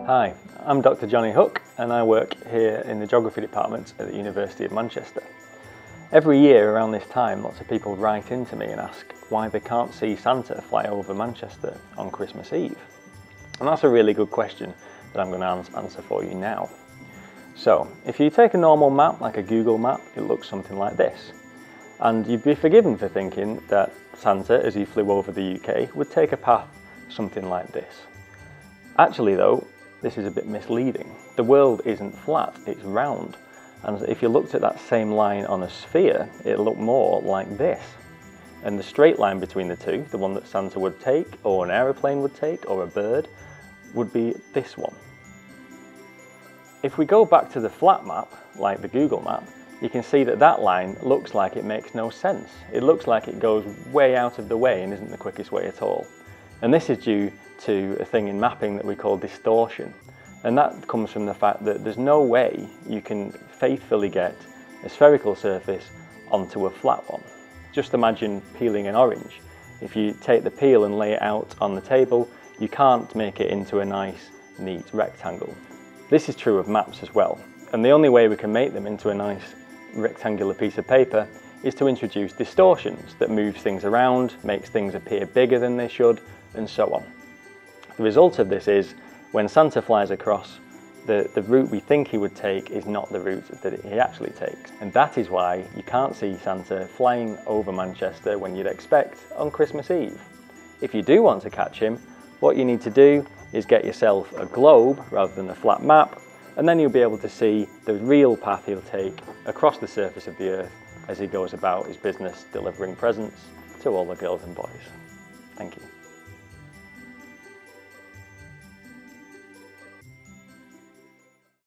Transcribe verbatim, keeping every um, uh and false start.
Hi, I'm Doctor Johnny Hook and I work here in the Geography department at the University of Manchester. Every year around this time, lots of people write into me and ask why they can't see Santa fly over Manchester on Christmas Eve. And that's a really good question that I'm going to answer for you now. So, if you take a normal map, like a Google map, it looks something like this. And you'd be forgiven for thinking that Santa, as he flew over the U K, would take a path something like this. Actually though, this is a bit misleading. The world isn't flat, it's round. And if you looked at that same line on a sphere, it'll look more like this. And the straight line between the two, the one that Santa would take, or an aeroplane would take, or a bird, would be this one. If we go back to the flat map, like the Google map, you can see that that line looks like it makes no sense. It looks like it goes way out of the way and isn't the quickest way at all. And this is due to a thing in mapping that we call distortion. And that comes from the fact that there's no way you can faithfully get a spherical surface onto a flat one. Just imagine peeling an orange. If you take the peel and lay it out on the table, you can't make it into a nice, neat rectangle. This is true of maps as well. And the only way we can make them into a nice rectangular piece of paper is to introduce distortions that moves things around, makes things appear bigger than they should, and so on. The result of this is, when Santa flies across, the, the route we think he would take is not the route that he actually takes. And that is why you can't see Santa flying over Manchester when you'd expect on Christmas Eve. If you do want to catch him, what you need to do is get yourself a globe rather than a flat map, and then you'll be able to see the real path he'll take across the surface of the earth as he goes about his business delivering presents to all the girls and boys. Thank you.